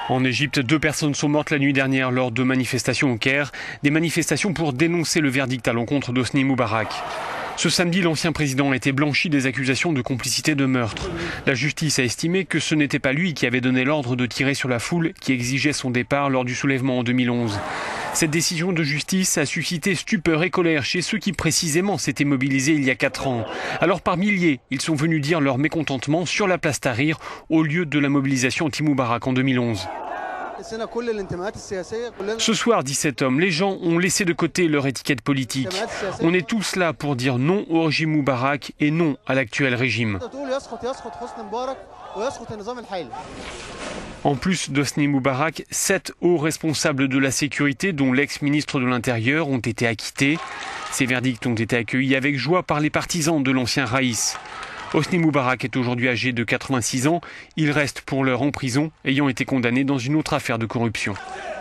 En Égypte, 2 personnes sont mortes la nuit dernière lors de manifestations au Caire. Des manifestations pour dénoncer le verdict à l'encontre d'Hosni Moubarak. Ce samedi, l'ancien président a été blanchi des accusations de complicité de meurtre. La justice a estimé que ce n'était pas lui qui avait donné l'ordre de tirer sur la foule qui exigeait son départ lors du soulèvement en 2011. Cette décision de justice a suscité stupeur et colère chez ceux qui précisément s'étaient mobilisés il y a 4 ans. Alors par milliers, ils sont venus dire leur mécontentement sur la place Tahrir au lieu de la mobilisation anti-Moubarak en 2011. Ce soir, dit cet homme, les gens ont laissé de côté leur étiquette politique. On est tous là pour dire non au régime Moubarak et non à l'actuel régime. En plus d'Hosni Moubarak, 7 hauts responsables de la sécurité, dont l'ex-ministre de l'Intérieur, ont été acquittés. Ces verdicts ont été accueillis avec joie par les partisans de l'ancien Raïs. Hosni Moubarak est aujourd'hui âgé de 86 ans. Il reste pour l'heure en prison, ayant été condamné dans une autre affaire de corruption.